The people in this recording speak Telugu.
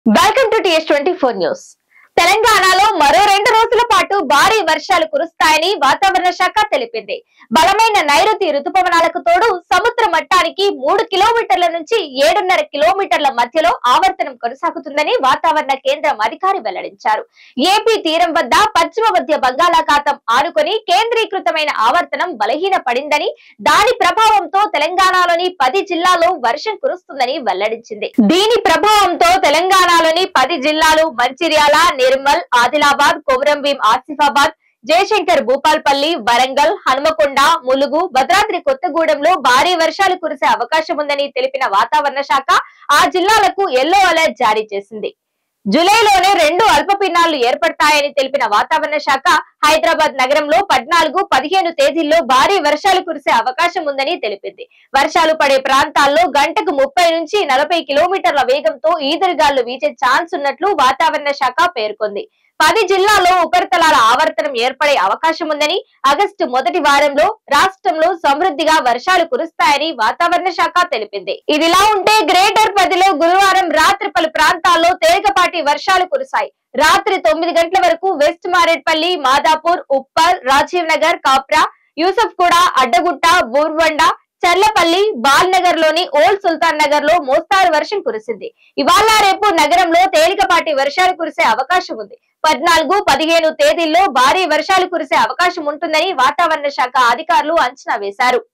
Welcome to TS24 news. తెలంగాణలో మరో 2 రోజుల పాటు భారీ వర్షాలు కురుస్తాయని వాతావరణ శాఖ తెలిపింది. బలమైన నైరుతి రుతుపవనాలకు తోడు సముద్ర మట్టానికి 3 కిలోమీటర్ల నుంచి 7.5 కిలోమీటర్ల మధ్యలో ఆవర్తనం కొనసాగుతుందని వాతావరణ కేంద్రం అధికారి వెల్లడించారు. ఏపీ తీరం వద్ద పశ్చిమ మధ్య బంగాళాఖాతం ఆనుకొని కేంద్రీకృతమైన ఆవర్తనం బలహీన పడిందని, దాని ప్రభావంతో తెలంగాణలోని 10 జిల్లాల్లో వర్షం కురుస్తుందని వెల్లడించింది. దీని ప్రభావంతో తెలంగాణలోని 10 జిల్లాలు మంచిర్యాల, నిర్మల్, ఆదిలాబాద్, కొమరంభీం, ఆసిఫాబాద్, జయశంకర్ భూపాల్పల్లి, వరంగల్, హనుమకొండ, ములుగు, భద్రాద్రి కొత్తగూడెంలో భారీ వర్షాలు కురిసే అవకాశం ఉందని తెలిపిన వాతావరణ శాఖ ఆ జిల్లాలకు ఎల్లో అలర్ట్ జారీ చేసింది. జూలైలోనే 2 అల్పపీడనాలు ఏర్పడతాయని తెలిపిన వాతావరణ శాఖ హైదరాబాద్ నగరంలో 14, 15 తేదీల్లో భారీ వర్షాలు కురిసే అవకాశం ఉందని తెలిపింది. వర్షాలు పడే ప్రాంతాల్లో గంటకు 30 నుంచి 40 కిలోమీటర్ల వేగంతో ఈదురుగాలు వీచే ఛాన్స్ ఉన్నట్లు వాతావరణ శాఖ పేర్కొంది. 10 జిల్లాల్లో ఉపరితలాల ఆవర్తనం ఏర్పడే అవకాశం ఉందని, ఆగస్టు మొదటి వారంలో రాష్ట్రంలో సమృద్ధిగా వర్షాలు కురుస్తాయని వాతావరణ శాఖ తెలిపింది. ఇదిలా ఉంటే గ్రేటర్ 10లో గురువారం రాత్రి పలు ప్రాంతాల్లో తేలికపాటి వర్షాలు కురిశాయి. రాత్రి 9 గంటల వరకు వెస్ట్ మారేడ్పల్లి, మాదాపూర్, ఉప్పల్, రాజీవ్ నగర్, కాప్రా, యూసఫ్గూడ, అడ్డగుట్ట, బూర్వండ, చర్లపల్లి, బాల్నగర్ లోని ఓల్డ్ సుల్తాన్ నగర్ లో మోస్తారు వర్షం కురిసింది. ఇవాళ రేపు నగరంలో తేలికపాటి వర్షాలు కురిసే అవకాశం ఉంది. 14, 15 తేదీల్లో భారీ వర్షాలు కురిసే అవకాశం ఉంటుందని వాతావరణ శాఖ అధికారులు అంచనా వేశారు.